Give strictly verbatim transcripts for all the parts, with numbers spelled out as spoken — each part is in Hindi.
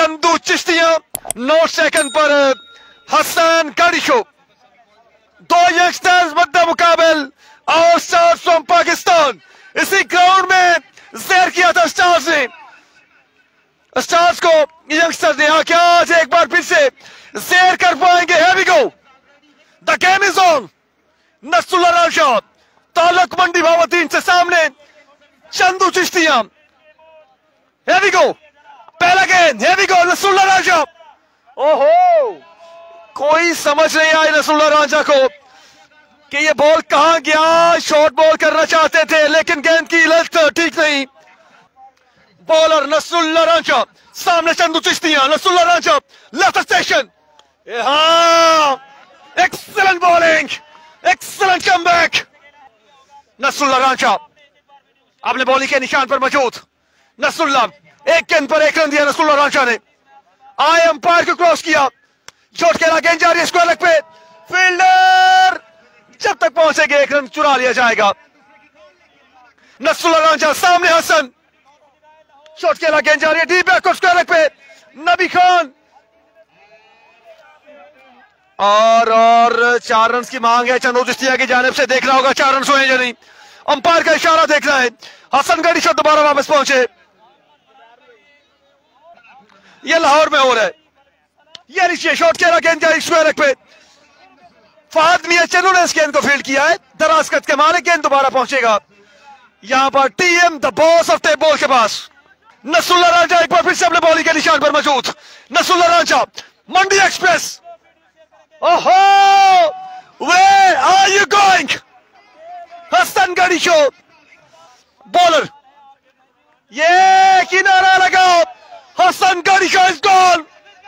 चंदू चिश्तिया नौ सेकंड पर हसन गाड़ीशो। दो यंगस्टर्स मद्दा मुकाबल और स्टार्स फ्रॉम पाकिस्तान। इसी ग्राउंड में जहर किया था स्टार्स ने, स्टार्स को यंगस्टर्स ने। हाँ क्या आज एक बार फिर से जहर कर पाएंगे? Here we go. The game is on. Nasrullah Raja तालुक मंडी भावतीन से सामने Chandu Chishtiya. Here we go. पहला गेंद। Here we go. Nasrullah Raja. ओहो, कोई समझ नहीं आई नसरुल्लाह राजा को कि ये बॉल कहां गया। शॉर्ट बॉल करना चाहते थे लेकिन गेंद की लेंथ ठीक नहीं। बॉलर नसरुल्लाह राजा, सामने चंदू चिश्तिया। Nasrullah Raja left station. हाँ, excellent bowling, excellent comeback. Nasrullah Raja अपने बॉलिंग के निशान पर मौजूद। नसरुल्लाह एक गेंद पर एक रन दिया नसरुल्लाह राजा ने। आए अंपायर को क्रॉस किया, शॉट खेला, गेंद जा रही है स्क्वायर लेग पे। फील्डर जब तक पहुंचेंगे एक रन चुरा लिया जाएगा। नसरुल्लाह राजा सामने हसन, शॉट खेला, गेंद जा रही है डीप बैक और स्क्वायर लेग पे। नबी खान और और चार रन की मांग है चंदू चिश्तिया की जानिब से। देखना होगा चार रन हुए या नहीं। अंपायर का इशारा देखना है। हसन गाड़ीशो दोबारा वापस पहुंचे। ये लाहौर में हो रहा है। ये नीचे शॉट खेला, गेंद जा रही स्क्वायर लेग पे। फहद मियां चन्नू ने इस गेंद को फील्ड किया है। दराज कद के मारे गेंद दोबारा पहुंचेगा यहां पर team the boss of tape ball के पास। नसरुल्लाह राजा एक बार फिर से अपने बॉलिंग के निशान पर मौजूद। नसरुल्लाह राजा मंडी एक्सप्रेस। ओहो, where are you going? Hasan Gadisho bowler, ये किनारा लगाओ। Hasan Gadisho is gone.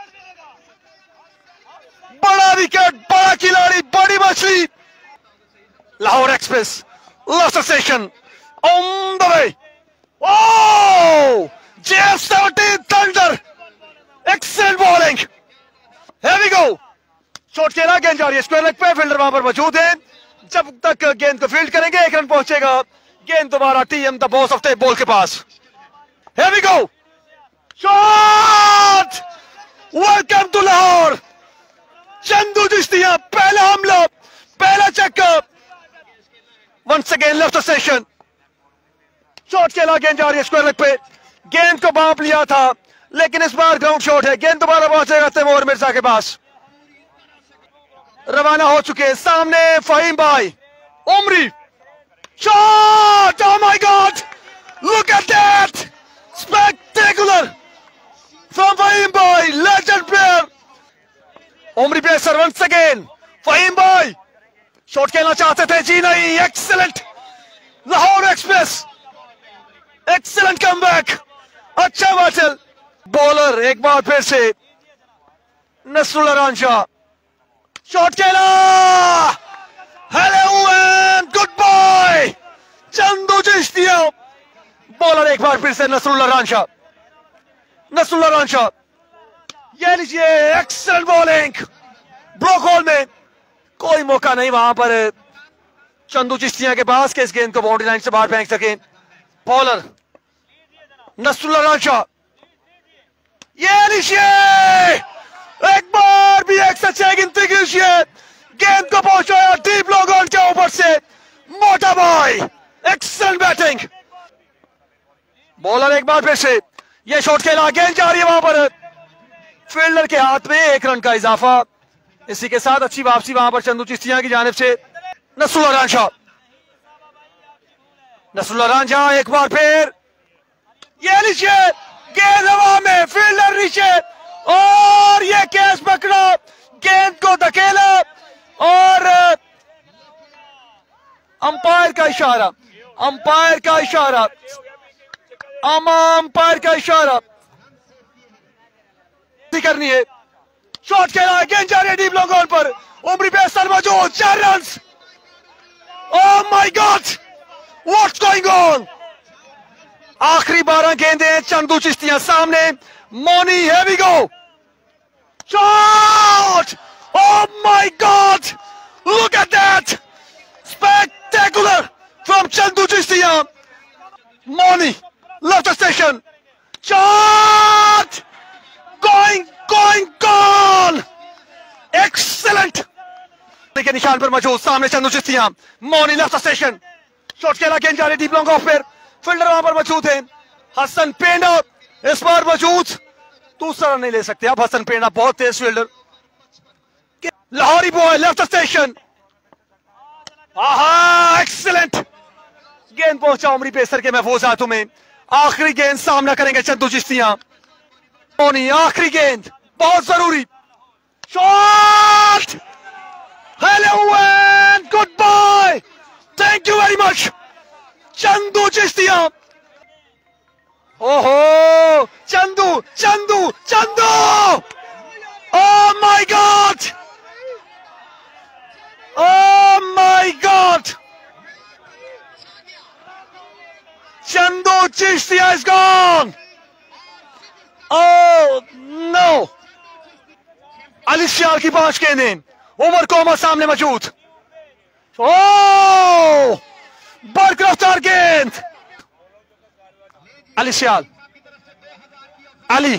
बड़ा विकेट, बड़ा खिलाड़ी, बड़ी मछली। Lahore express left station on the way. Oh, J F seventeen thunder, excellent bowling. Here we go. Shot खेला, गेंद जा रही है स्क्वायर लेग पे। फील्डर वहां पर मौजूद है। जब तक गेंद को फील्ड करेंगे एक रन पहुंचेगा। गेंद दोबारा team the boss of tape ball के पास। Here we go. Shot, welcome to Lahore. Chandu Chishtiya पहला हमला, पहला चक्कर। Once again left station, shot खेला, गेंद जा रही है स्क्वायर लेग पे। गेंद को बांप लिया था लेकिन इस बार ग्राउंड शॉट है। गेंद दोबारा पहुंचेगा तैमूर मिर्जा के पास। रवाना हो चुके सामने फहीम भाई। Umri shot, oh my God, look at that, spectacular from Faheem भाई, legend player. Umri pacer once again. Faheem भाई शॉट खेलना चाहते थे, जी नहीं। Excellent Lahore express, excellent comeback, अच्छा बैटल। बॉलर एक बार फिर से नसरुल्लाह राजा, शॉट खेला, hello and good bye Chandu Chishtiya. Bowler एक बार फिर से नसरुल्लाह राजा। नसरुल्लाह राजा, ये लीजिए एक्सीलेंट बॉलिंग। ब्लॉक होल में कोई मौका नहीं वहां पर चंदू चिश्तिया के पास कि इस गेंद को बाउंड्री लाइन से बाहर फेंक सके। बॉलर नसरुल्लाह राजा, ये लीजिए एक बार भी एक सच्चाई गिनती कीजिए। गेंद को पहुंचाया डीप लॉन्ग ऑन के ऊपर से मोटा बॉय, एक्सीलेंट बैटिंग। बॉलर एक बार फिर से ये शॉट खेला, गेंद जा रही है वहां पर फील्डर के हाथ में। एक रन का इजाफा। इसी के साथ अच्छी वापसी वहां पर चंदू चिश्तिया की जानिब से। नसरुल्लाह राजा, नसरुल्लाह राजा एक बार फिर, ये नीचे गेंद हवा में, फील्डर नीचे और ये कैच पकड़ा, गेंद को धकेला और अंपायर का इशारा, अंपायर का इशारा, अंपायर का इशारा करनी है। शॉट खेला, गेंद जा रही है डीप लॉन्ग ऑन पर। उमरी पेसर मौजूद, चार रन। Oh my God, what's going on. आखिरी बारह गेंदें चंदू चिश्तिया सामने। Moni, here we go. Shot, oh my God, look at that, spectacular from Chandu Chishtiya. Moni left station, shot, निशान पर मौजूद, सामने Chandu Chishtiya, Moni left station, shot खेला गेंद जा रही डीप लॉन्ग ऑफ पर, फील्डर वहां पर मौजूद है, हसन पेंडा इस बार मौजूद, दूसरा नहीं ले सकते आप, हसन पेंडा बहुत तेज फील्डर, लाहौरी बॉय लेफ्ट स्टेशन, आहा एक्सीलेंट गेंद पहुंचा उमरी पेसर के महफूज हाथों में, आखिरी गेंद सामना करेंगे चंदू चिश्तिया, मोनी आखिरी गेंद बहुत जरूरी, shot, hello and good bye, thank you very much Chandu Chishtiya, ओहो Chandu Chandu Chandu, oh my God, oh my God, Chandu Chishtiya is gone, oh no, Ali Sial की पांच गेंदें, उमर कोमा सामने मौजूद, ओह बर्क रफ्तार गेंद, Ali Sial, Ali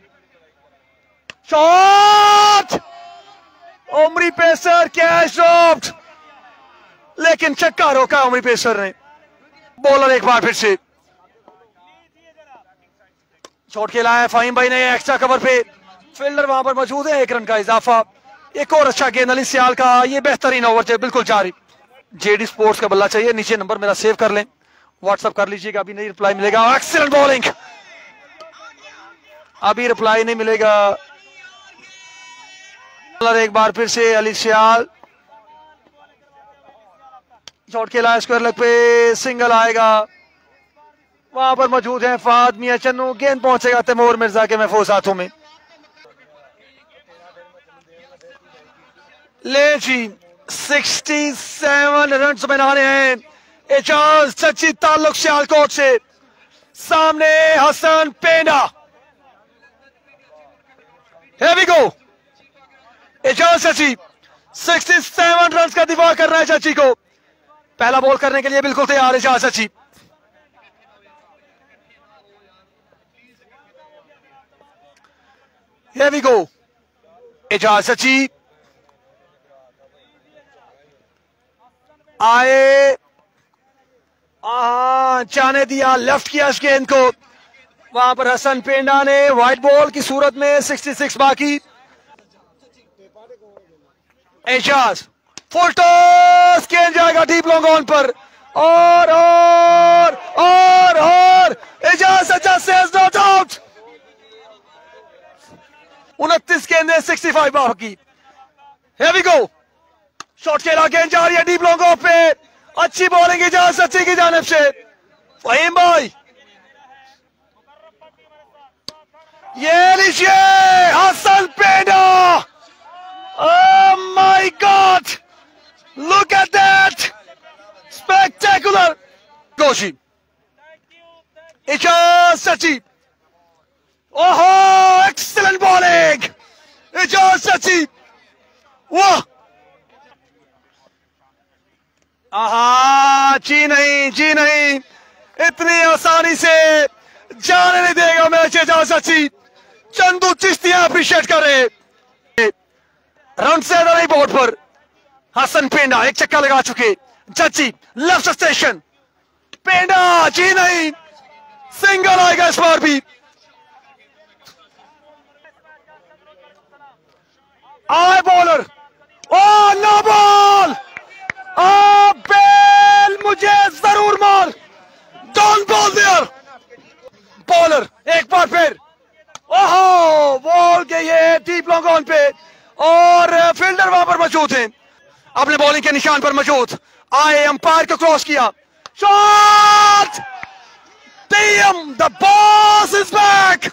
shot, Umri pacer catch dropped, लेकिन छक्का रोका उमरी पेसर ने, बॉलर एक बार फिर से शॉट खेला है, फाहिम भाई ने एक्स्ट्रा कवर पे, फील्डर वहां पर मौजूद है, एक रन का इजाफा, एक और अच्छा गेंद अली सियाल का, ये बेहतरीन ओवर थे बिल्कुल जारी, जेडी स्पोर्ट्स का बल्ला चाहिए, नीचे नंबर मेरा सेव कर लें, व्हाट्सएप कर लीजिएगा, अभी नहीं रिप्लाई मिलेगा, एक्सीलेंट बॉलिंग, अभी रिप्लाई नहीं मिलेगा, एक बार फिर से अली सियाल, शॉट खेला स्क्वायर लेग पे, सिंगल आएगा, वहां पर मौजूद है फहद मियां चन्नू, गेंद पहुंचेगा तैमूर मिर्जा के महफूज हाथों में, ले जी सड़सठ रन बनाने हैं, एजाज सच्ची ताल्लुक सियालकोट से, सामने Hasan पेंडा, here we go, Ejaz सच्ची सड़सठ रन का दिफा कर रहा है चाची को, पहला बॉल करने के लिए बिल्कुल तैयार है एजाज सच्ची, here we go, एजाज सच्ची आए, चाने दिया लेफ्ट किया इस गेंद को, वहां पर हसन पेंडा ने व्हाइट बॉल की सूरत में छियासठ बाकी, एजाज फुल टॉस, गेंद जाएगा डीप लॉन्ग ऑन पर, और और और और एजाज सच्चा सेज नॉट आउट, उनतीस गेंदें पैंसठ बाकी, here we go, शॉट खेला, गेंद जा रही है डीप लॉन्ग ऑफ पे, अच्छी बॉलिंग एजाज सच्ची की जानिब से, फहीम भाई ये लीजिए Hasan Penda, oh my God, look at that, spectacular, Goshi Ejaz सच्ची, ओहो एक्सीलेंट बॉलिंग एजाज सच्ची, वाह, आहा जी नहीं जी नहीं, इतनी आसानी से जाने नहीं देगा मैच एजाज सच्ची, चंदू चिश्तिया अप्रिशिएट कर रहे, रन से ज्यादा नहीं बोर्ड पर, हसन पेंडा एक चक्का लगा चुके, जच्ची लेफ्ट स्टेशन, पेंडा जी नहीं, सिंगल आएगा इस बार भी, आए बॉलर, ओ नो बॉल, ओ बेल मुझे जरूर मार, डोंट बॉल देयर, बॉलर एक बार फिर, ओहो बॉल गई है डीप लॉन्ग ऑन पे, और फील्डर वहां पर मौजूद हैं, अपने बॉलिंग के निशान पर मौजूद, आए अंपायर को क्रॉस किया, shot, team the boss is back,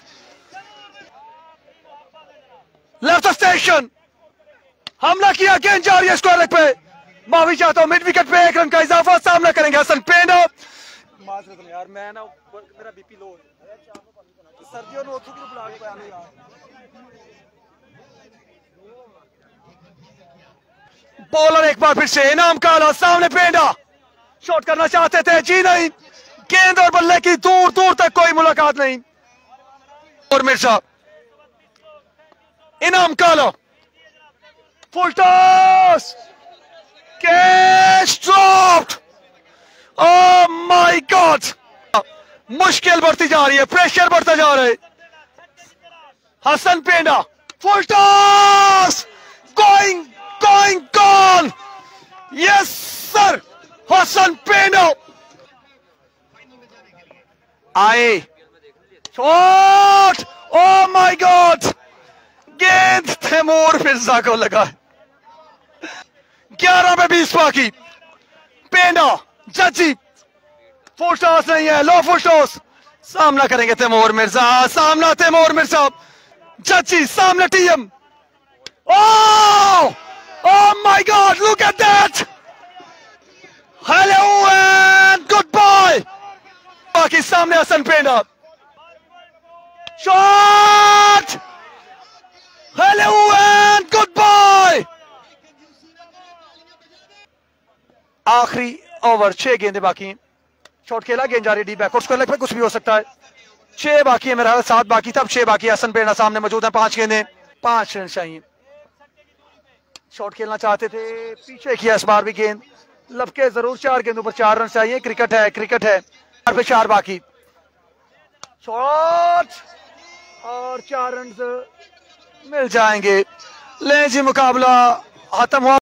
left station, हमला किया, गेंद जा रही है स्क्वायर लेग पे, माफी चाहता हूं, मिड विकेट पे एक रन का इजाफा, सामना करेंगे हसन पेंडा, यार मैं ना मेरा बीपी लो है, सर्दियों में उठू की बुला के यार, बॉलर एक बार फिर से, इनाम काला, सामने पेंडा, शॉट करना चाहते थे जी नहीं, गेंद और बल्ले की दूर दूर तक कोई मुलाकात नहीं, और मिर्जा, इनाम काला, full toss, catch dropped. Oh my God, मुश्किल बढ़ती जा रही है, प्रेशर बढ़ता जा रहा है। Hasan Penda, full toss, going going gone, yes sir. Hasan Penda आए, शॉट, ओह माय गॉड, गेंद तैमूर मिर्जा को लगा। ग्यारह में बीस बाकी, पेंडा जजी, फुल टॉस नहीं है, लो फुल टॉस, सामना करेंगे तैमूर मिर्जा, सामना तैमूर मिर्जा, जजी सामने team. Oh oh my God, look at that, hello and good bye. बाकी सामने Hasan Penda, shot, hello and good bye. आखिरी ओवर, छह गेंदे बाकी, शॉट खेला, गेंद जा रही डी बैक, उसको लग पे कुछ भी हो सकता है। छह बाकी है, मेरा सात बाकी था, अब छह बाकी। हसन पेंडा सामने मौजूद है, पांच गेंदे, पांच रन चाहिए। शॉट खेलना चाहते थे, पीछे किया इस बार भी गेंद, लपके जरूर, चार गेंदों पर चार रन चाहिए। क्रिकेट है, क्रिकेट है, चार पे चार बाकी, शॉट और चार रन मिल जाएंगे। ले जी, मुकाबला खत्म हुआ।